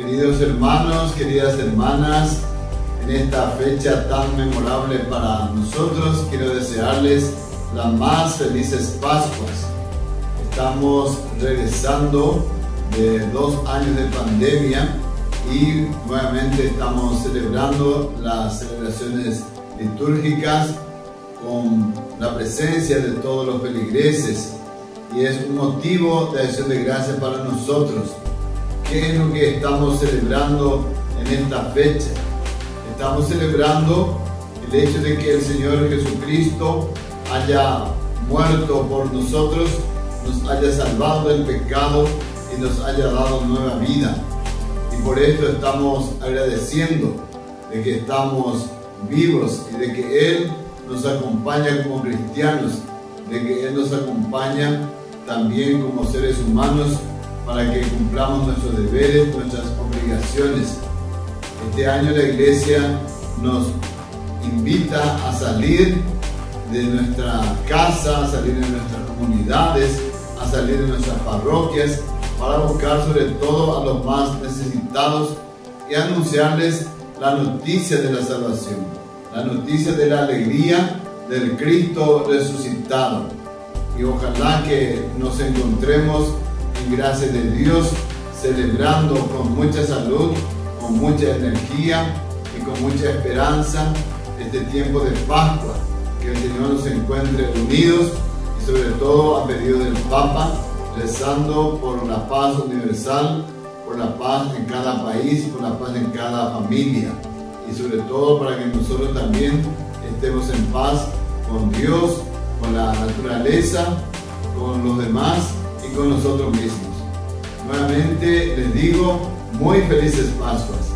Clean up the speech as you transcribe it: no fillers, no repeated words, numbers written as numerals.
Queridos hermanos, queridas hermanas, en esta fecha tan memorable para nosotros, quiero desearles las más felices Pascuas. Estamos regresando de 2 años de pandemia y nuevamente estamos celebrando las celebraciones litúrgicas con la presencia de todos los feligreses, y es un motivo de acción de gracias para nosotros. ¿Qué es lo que estamos celebrando en esta fecha? Estamos celebrando el hecho de que el Señor Jesucristo haya muerto por nosotros, nos haya salvado del pecado y nos haya dado nueva vida. Y por esto estamos agradeciendo de que estamos vivos y de que Él nos acompaña como cristianos, de que Él nos acompaña también como seres humanos para que cumplamos nuestros deberes, nuestras obligaciones. Este año la Iglesia nos invita a salir de nuestra casa, a salir de nuestras comunidades, a salir de nuestras parroquias, para buscar sobre todo a los más necesitados y anunciarles la noticia de la salvación, la noticia de la alegría del Cristo resucitado. Y ojalá que nos encontremos en gracia de Dios, celebrando con mucha salud, con mucha energía y con mucha esperanza este tiempo de Pascua. Que el Señor nos encuentre unidos y sobre todo a pedido del Papa, rezando por la paz universal, por la paz en cada país, por la paz en cada familia, y sobre todo para que nosotros también estemos en paz con Dios, con la naturaleza, con los demás y con nosotros mismos. Nuevamente les digo, muy felices Pascuas.